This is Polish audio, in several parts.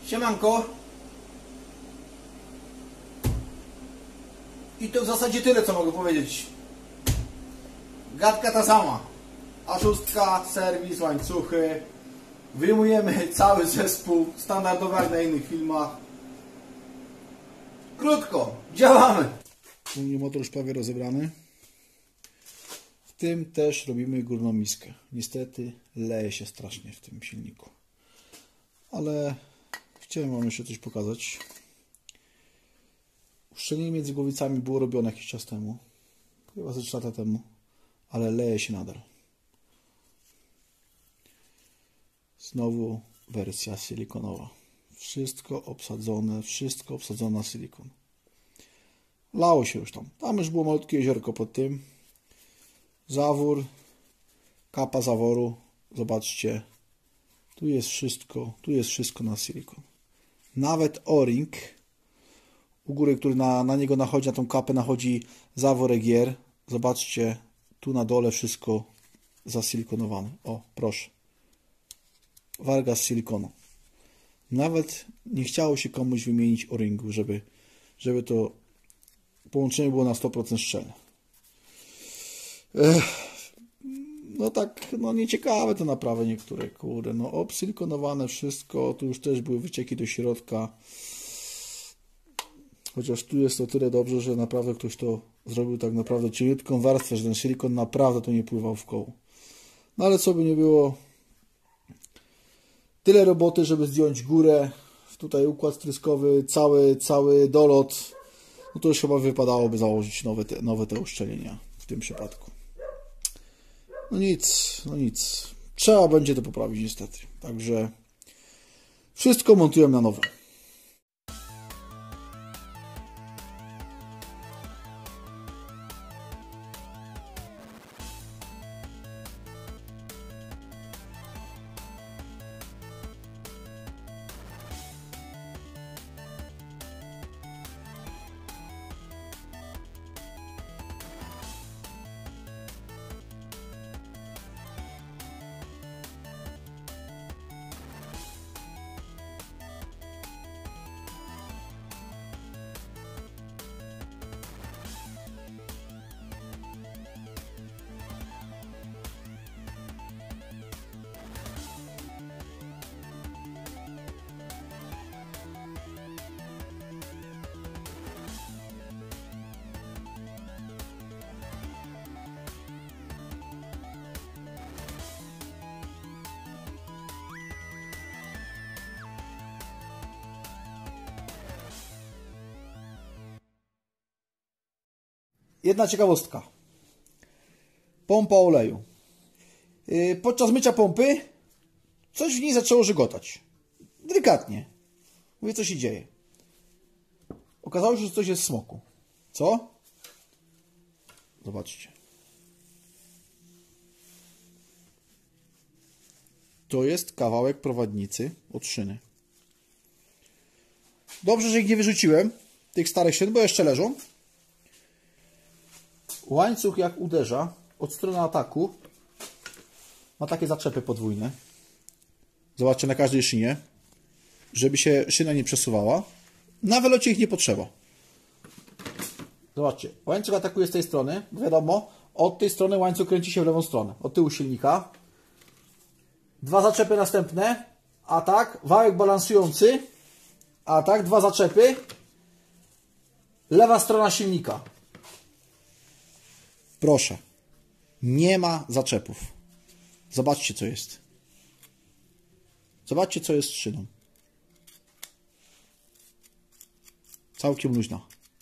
Siemanko. I to w zasadzie tyle, co mogę powiedzieć. Gadka ta sama. A6, serwis, łańcuchy. Wyjmujemy cały zespół, standardowo jak na innych filmach. Krótko, działamy. U mnie motor już prawie rozebrany. W tym też robimy górną miskę. Niestety leje się strasznie w tym silniku. Ale chciałem Wam jeszcze coś pokazać. Uszczelnienie między głowicami było robione jakiś czas temu. Chyba ze 3 lata temu. Ale leje się nadal. Znowu wersja silikonowa. Wszystko obsadzone na silikon. Lało się już tam. Tam już było malutkie jeziorko pod tym. Zawór. Kapa zaworu. Zobaczcie. Tu jest wszystko na silikon. Nawet o-ring, u góry, który na niego nachodzi, na tą kapę nachodzi zawór EGR. Zobaczcie, tu na dole wszystko zasilikonowane. O, proszę. Warga z silikonu. Nawet nie chciało się komuś wymienić o-ringu, żeby to połączenie było na 100% szczelne. No tak, no nieciekawe te naprawy niektóre, kurde, no obsilikonowane wszystko, tu już też były wycieki do środka. Chociaż tu jest to tyle dobrze, że naprawdę ktoś to zrobił tak naprawdę cieniutką warstwę, że ten silikon naprawdę to nie pływał w koło. No ale co by nie było, tyle roboty, żeby zdjąć górę, tutaj układ stryskowy, cały dolot, no to już chyba wypadałoby założyć nowe te uszczelnienia w tym przypadku. No nic. Trzeba będzie to poprawić niestety. Także wszystko montujemy na nowo. Jedna ciekawostka. Pompa oleju. Podczas mycia pompy coś w niej zaczęło żygotać. Delikatnie. Mówię, co się dzieje. Okazało się, że coś jest w smoku. Co? Zobaczcie. To jest kawałek prowadnicy od szyny. Dobrze, że ich nie wyrzuciłem, tych starych szyn, bo jeszcze leżą. Łańcuch jak uderza od strony ataku ma takie zaczepy podwójne. Zobaczcie na każdej szynie, żeby się szyna nie przesuwała. Na wylocie ich nie potrzeba. Zobaczcie, łańcuch atakuje z tej strony, wiadomo, od tej strony łańcuch kręci się w lewą stronę, od tyłu silnika. Dwa zaczepy następne, atak, wałek balansujący, atak, dwa zaczepy, lewa strona silnika. Proszę, nie ma zaczepów. Zobaczcie, co jest. Zobaczcie, co jest z szyną. Całkiem luźna.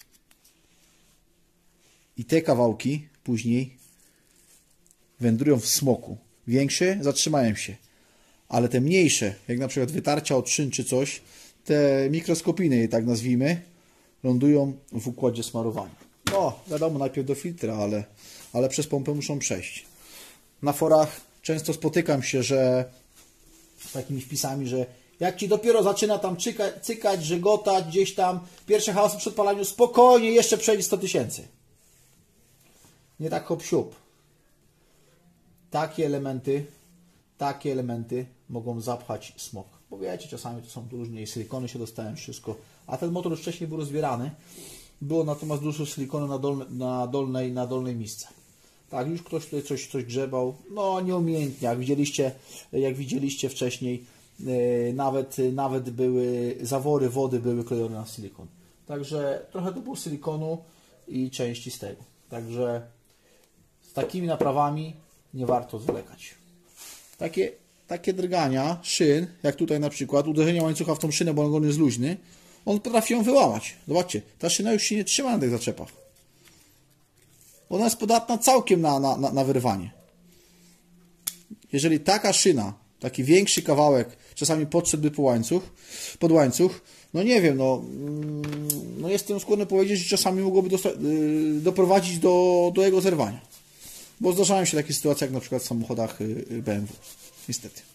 I te kawałki później wędrują w smoku. Większe zatrzymają się. Ale te mniejsze, jak na przykład wytarcia od szyn czy coś, te mikroskopijne, je tak nazwijmy, lądują w układzie smarowania. No, wiadomo, najpierw do filtra, ale przez pompę muszą przejść. Na forach często spotykam się, że z takimi wpisami, że jak Ci dopiero zaczyna tam cykać, żygotać, gdzieś tam pierwsze hałasy przy odpalaniu, spokojnie, jeszcze przejdzie 100 000. Nie tak hop siup. Takie elementy mogą zapchać smok. Bo wiecie, czasami to są różnie i silikony się dostałem, wszystko. A ten motor już wcześniej był rozbierany. Było natomiast dużo silikonu na dolnej misce. Tak, już ktoś tutaj coś grzebał. No nieumiejętnie, jak widzieliście wcześniej, nawet były zawory wody były klejone na silikon. Także trochę to było silikonu i części z tego. Także z takimi naprawami nie warto zwlekać. Takie drgania szyn, jak tutaj na przykład, uderzenie łańcucha w tą szynę, bo on jest luźny, on potrafi ją wyłamać. Zobaczcie, ta szyna już się nie trzyma na tych zaczepach. Ona jest podatna całkiem na wyrwanie. Jeżeli taka szyna, taki większy kawałek, czasami podszedłby pod łańcuch, no nie wiem, no jestem skłonny powiedzieć, że czasami mogłoby doprowadzić do jego zerwania. Bo zdarzają się takie sytuacje, jak na przykład w samochodach BMW. Niestety.